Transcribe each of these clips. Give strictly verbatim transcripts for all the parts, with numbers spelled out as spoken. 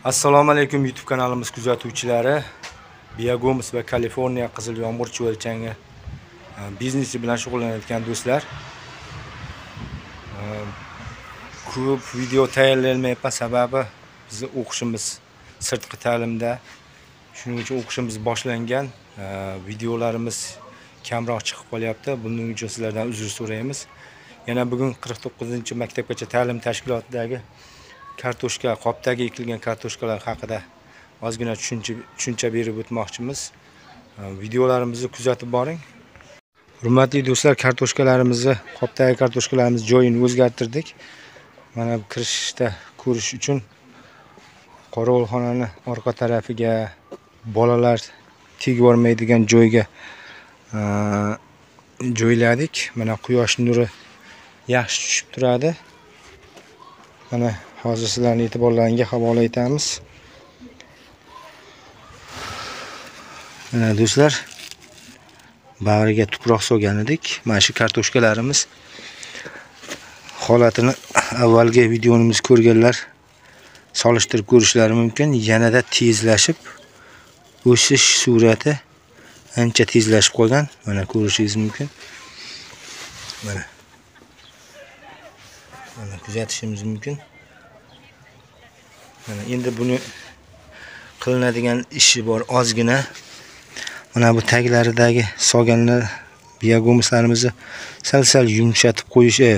Assalomu alaykum YouTube kanalimiz kuzatuvchilari. Biagoms va Kaliforniya qizil yomg'irchi o'lchangi biznesi bilan shug'ullanayotgan do'stlar. Ko'p video tayyorlanmayapti, sababi bizni o'qishimiz sirtqi ta'limda. Shuning uchun o'qishimiz boshlangan. Videolarimiz kamroq chiqib qolyapti. Buning uchun sizlardan uzr so'raymiz. Yana bugun qirq to'qqizinchi maktabgacha ta'lim tashkilotidagi kartoshka, qopdagi ekilgan kartoshkalar haqida ozgina tushuncha berib o'tmoqchimiz. Videolarimizni kuzatib boring. Hurmatli do'stlar, kartoshkalarimizni, qopdagi kartoshkalarimiz joyini o'zgartirdik. Mana bu kirishda ko'rish uchun qorovulxonani orqa tarafiga, bolalar tegib bormaydigan joyga joyladik. Mana quyosh nuri yaxshi tushib turadi. Mana hozir sizlarning e'tiborlaringizga havola etamiz. Mana do'stlar, bag'riga tuproq solgan edik. Mana shu kartoshkalarimiz holatini avvalgi videomizni ko'rganlar solishtirib ko'rishlari mumkin. Yanada tezlashib, o'sish surati ancha tezlashib qolgan. Mana ko'rishingiz mumkin. Mana Mana kuzatishimiz mumkin. Mana endi buni qilinadigan ishi bor ozgina. Mana bu taglaridagi solganlar biagomslarimizni sal-sal yumshatib qo'yishi.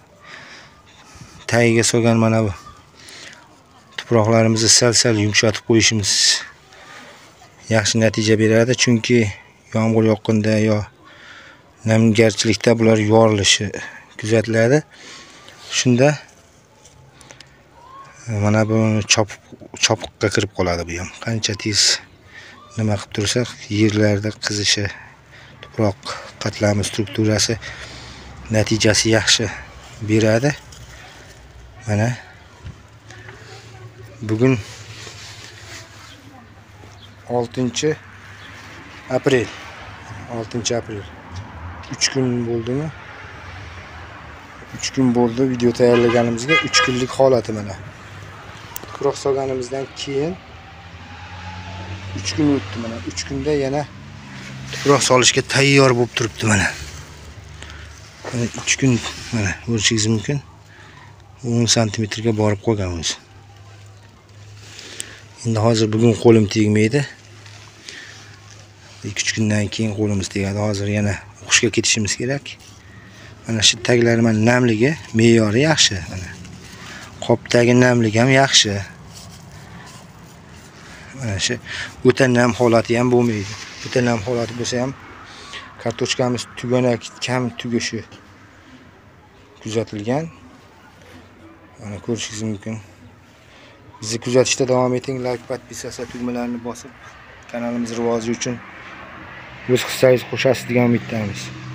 Tagiga solgan mana bu tuproqlarimizni sal-sal yumshatib qo'yishimiz yaxshi natija beradi, chunki yomg'ir yoqqanda yo namgarchilikda bular yorilishi kuzatiladi. Shunda mana buni chopib chopiqqa kirib qoladi bu ham. Qancha tez nima qilib tursak, yerlarda qizishi, tuproq qatlami strukturasi natijasi yaxshi beradi. Mana bugun oltinchi aprel. oltinchi aprel. uch kun bo'ldimi? uch kun bo'ldi video tayyorlaganimizga. uch kunlik holati mana. Tuproq solganimizdan keyin uch kun o'tdi mana. uch kunda yana tuproq solishga tayyor bo'lib turibdi mana. Mana uch kun mana ko'rishingiz mumkin. o'n santimetrga borib qolgan o'zi. Endi hozir bugun qo'lim tegmaydi. ikki uch kundan keyin qo'limiz tegadi. Hozir yana o'qishga ketishimiz kerak. Mana shu taglari mana namligi, me'yori yaxshi. Mana qopdagi namligi ham yaxshi. Mana shu o'ta nam holati ham bo'lmaydi. O'ta nam holati bo'lsa ham kartoshkamiz tuganak kam tugishi kuzatilgan. Mana ko'rishingiz mumkin. Bizni kuzatishda davom eting. Like, podpisatsiya tugmalarini bosib kanalimiz rivoji uchun o'z hissangizni qo'shasiz degan umiddamiz.